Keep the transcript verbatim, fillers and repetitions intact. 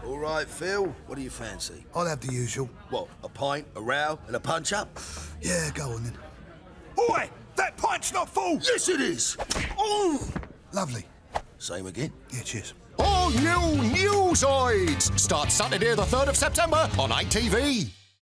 All right, Phil, what do you fancy? I'll have the usual. What, a pint, a row, and a punch-up? Yeah, go on then. Oi! That pint's not full! Yes, it is! Oh! Lovely. Same again? Yeah, cheers. All new Newzoids! Start Saturday the third of September on I T V.